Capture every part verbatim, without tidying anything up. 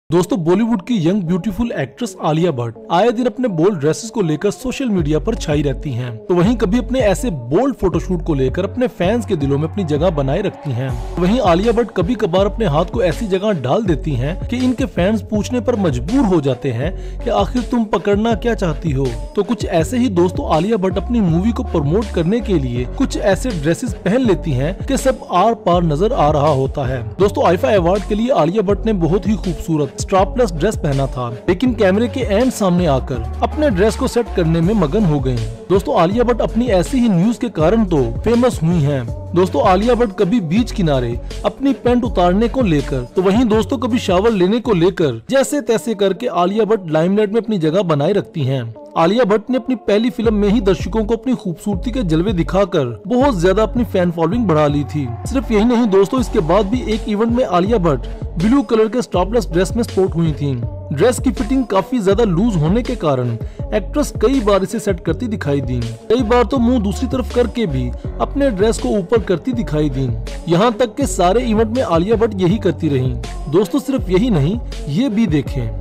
दोस्तों बॉलीवुड की young beautiful actress Alia Bhatt आए दिन अपने बोल्ड ड्रेसेस को लेकर सोशल मीडिया पर छाई रहती हैं। तो वहीं कभी अपने ऐसे बोल्ड फोटोशूट को लेकर अपने फैंस के दिलों में अपनी जगह बनाए रखती हैं। वहीं आलिया भट्ट कभी कभार अपने हाथ को ऐसी जगह डाल देती हैं कि इनके फैंस पूछने पर मजबूर हो जाते हैं कि आखिर तुम पकड़ना क्या चाहती हो। तो कुछ ऐसे ही दोस्तों आलिया भट्ट अपनी मूवी को प्रमोट करने के लिए कुछ ऐसे ड्रेसेस पहन लेती हैं कि सब आर पार नजर आ रहा होता है। दोस्तों आईफा अवार्ड के लिए आलिया भट्ट ने बहुत ही खूबसूरत स्ट्रैपलेस ड्रेस पहना था, लेकिन कैमरे के एंड सामने आकर अपने ड्रेस को सेट करने में मगन हो गयी। दोस्तों आलिया भट्ट अपनी ऐसी ही न्यूज के कारण तो फेमस हुई हैं। दोस्तों आलिया भट्ट कभी बीच किनारे अपनी पैंट उतारने को लेकर तो वहीं दोस्तों कभी शावर लेने को लेकर जैसे तैसे करके आलिया भट्ट लाइमलाइट में अपनी जगह बनाए रखती हैं। आलिया भट्ट ने अपनी पहली फिल्म में ही दर्शकों को अपनी खूबसूरती के जलवे दिखाकर बहुत ज्यादा अपनी फैन फॉलोइंग बढ़ा ली थी। सिर्फ यही नहीं दोस्तों, इसके बाद भी एक इवेंट में आलिया भट्ट ब्लू कलर के स्टॉपलेस ड्रेस में स्पॉट हुई थी। ड्रेस की फिटिंग काफी ज्यादा लूज होने के कारण एक्ट्रेस कई बार इसे सेट करती दिखाई दी। कई बार तो मुंह दूसरी तरफ करके भी अपने ड्रेस को ऊपर करती दिखाई दी। यहाँ तक के सारे इवेंट में आलिया भट्ट यही करती रही। दोस्तों सिर्फ यही नहीं, ये भी देखें।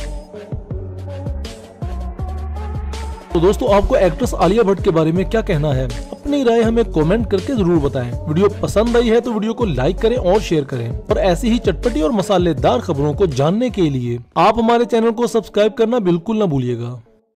तो दोस्तों आपको एक्ट्रेस आलिया भट्ट के बारे में क्या कहना है? अपनी राय हमें कमेंट करके जरूर बताएं। वीडियो पसंद आई है तो वीडियो को लाइक करें और शेयर करें। और ऐसी ही चटपटी और मसालेदार खबरों को जानने के लिए आप हमारे चैनल को सब्सक्राइब करना बिल्कुल न भूलिएगा।